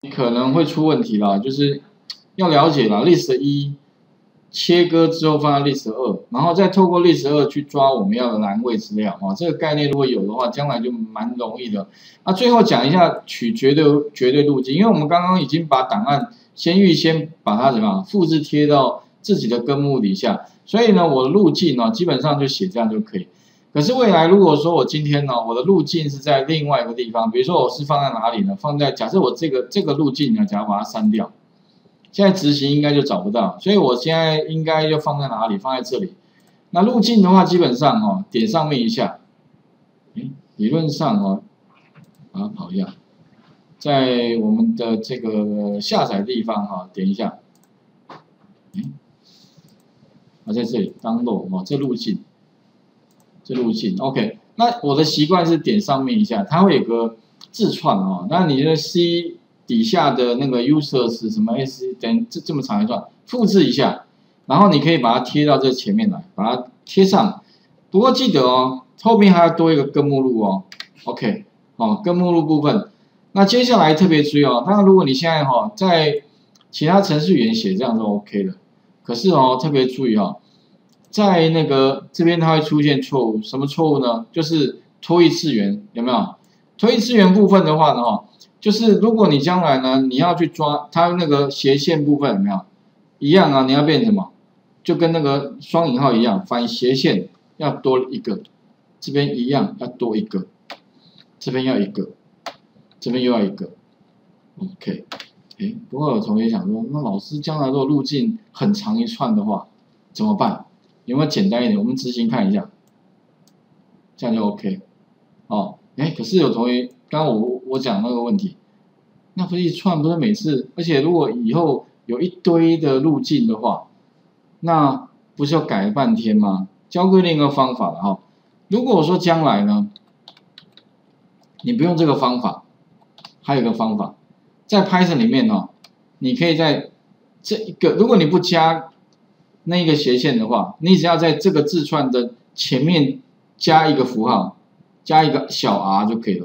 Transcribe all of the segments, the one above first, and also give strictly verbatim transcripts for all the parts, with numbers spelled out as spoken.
可能会出问题啦，就是要了解啦，list 一切割之后放在 list 二，然后再透过 list 二去抓我们要的栏位资料啊，这个概念如果有的话，将来就蛮容易的。那最后讲一下取绝对绝对路径，因为我们刚刚已经把档案先预先把它怎么样复制贴到自己的根目底下，所以呢，我的路径呢基本上就写这样就可以。可是未来如果说我今天呢，我的路径是在另外一个地方，比如说我是放在哪里呢？放在假设我这个这个路径呢，假如把它删掉，现在执行应该就找不到，所以我现在应该就放在哪里？放在这里。那路径的话，基本上哦，点上面一下，诶，理论上哦，把它跑一下，在我们的这个下载地方哈、哦，点一下，诶，啊，在这里 download 哦，这路径。这路径 ，OK， 那我的习惯是点上面一下，它会有个字串哦。那你的 C 底下的那个 users 什么 S 等这这么长一串，复制一下，然后你可以把它贴到这前面来，把它贴上。不过记得哦，后面还要多一个根目录哦。OK， 哦，根目录部分。那接下来特别注意哦，当然如果你现在哈、哦、在其他程序员写这样就 OK 了，可是哦特别注意哦。在那个这边它会出现错误，什么错误呢？就是脱异次元，有没有？脱异次元部分的话呢，哈，就是如果你将来呢，你要去抓它那个斜线部分，有没有？一样啊，你要变什么？就跟那个双引号一样，反斜线要多一个，这边一样要多一个，这边要一个，这边又要一个 ，OK。哎，不过有同学想说，那老师将来如果路径很长一串的话，怎么办？有没有简单一点？我们执行看一下，这样就 OK。哦，哎，可是有同学，刚刚我我讲那个问题，那不是一串，不是每次，而且如果以后有一堆的路径的话，那不是要改半天吗？教各位另一个方法了哈。如果我说将来呢，你不用这个方法，还有一个方法，在 Python 里面哦，你可以在这一个，如果你不加那一个斜线的话，你只要在这个字串的前面加一个符号，加一个小 r 就可以了。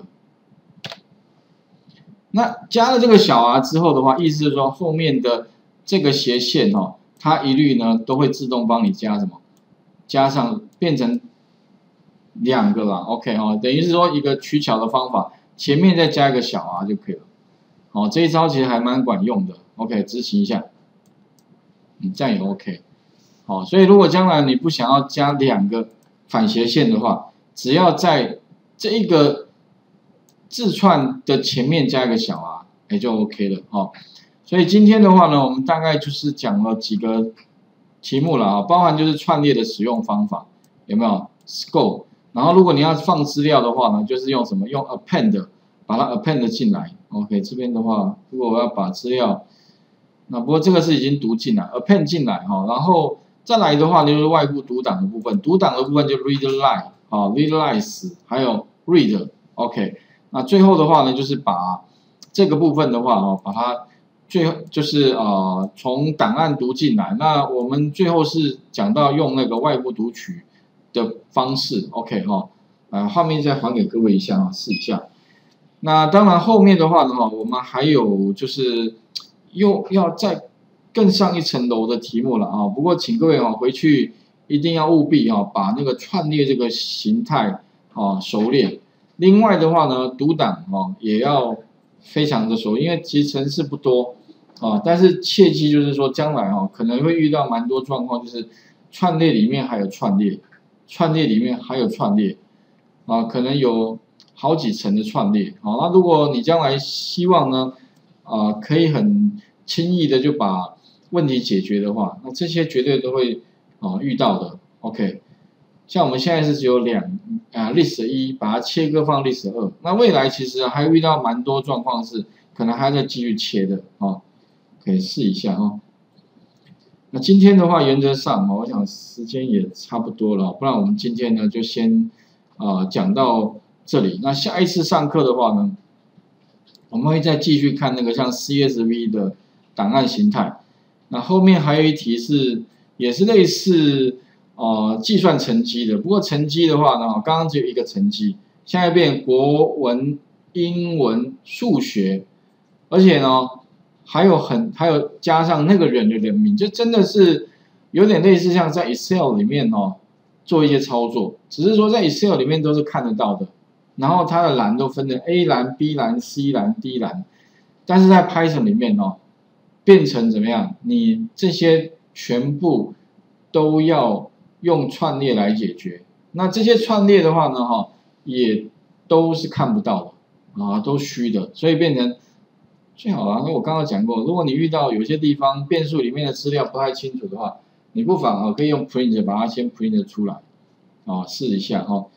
那加了这个小 r 之后的话，意思是说后面的这个斜线哦，它一律呢都会自动帮你加什么？加上变成两个啦 ，OK 哦，等于是说一个取巧的方法，前面再加一个小 r 就可以了。哦，这一招其实还蛮管用的 ，OK， 执行一下，嗯，这样也 OK。好，所以如果将来你不想要加两个反斜线的话，只要在这一个字串的前面加一个小 r， 也就 OK 了哈。所以今天的话呢，我们大概就是讲了几个题目了啊，包含就是串列的使用方法，有没有 ？Scope， 然后如果你要放资料的话呢，就是用什么？用 append 把它 append 进来。OK， 这边的话，如果我要把资料，那不过这个是已经读进来 ，append 进来哈，然后。再来的话就是外部读档的部分，读档的部分就 read line 啊 ，read lines， 还有 read，OK， 那最后的话呢，就是把这个部分的话哦，把它最后就是呃从档案读进来。那我们最后是讲到用那个外部读取的方式 ，OK 哈，啊，画面再还给各位一下啊，试一下。那当然后面的话呢，我们还有就是又要再。更上一层楼的题目了啊！不过请各位啊回去一定要务必啊把那个串列这个形态啊熟练。另外的话呢，读档啊也要非常的熟，因为其实程式不多啊，但是切记就是说将来啊可能会遇到蛮多状况，就是串列里面还有串列，串列里面还有串列啊，可能有好几层的串列。好，那如果你将来希望呢啊可以很轻易的就把问题解决的话，那这些绝对都会啊、呃、遇到的。OK， 像我们现在是只有两啊 list 一，把它切割放 list 二。那未来其实还遇到蛮多状况是可能还在继续切的啊，可以试一下啊。那今天的话，原则上我想时间也差不多了，不然我们今天呢就先啊、呃、讲到这里。那下一次上课的话呢，我们会再继续看那个像 C S V 的档案形态。那后面还有一题是，也是类似呃计算乘积的，不过乘积的话呢，刚刚只有一个乘积，现在变国文、英文、数学而且呢，还有很还有加上那个人的人名，就真的是有点类似像在 Excel 里面哦做一些操作，只是说在 Excel 里面都是看得到的，然后它的栏都分成 A 栏、B 栏、C 栏、D 栏，但是在 Python 里面哦，变成怎么样？你这些全部都要用串列来解决。那这些串列的话呢，哈，也都是看不到的啊，都虚的，所以变成最好啦。那我刚刚讲过，如果你遇到有些地方变数里面的资料不太清楚的话，你不妨啊可以用 print 把它先 print 出来啊，试一下哈。